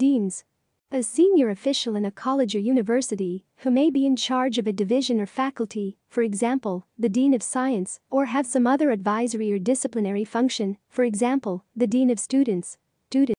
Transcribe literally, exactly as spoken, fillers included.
Deans. A senior official in a college or university who may be in charge of a division or faculty, for example, the Dean of Science, or have some other advisory or disciplinary function, for example, the Dean of Students. Student.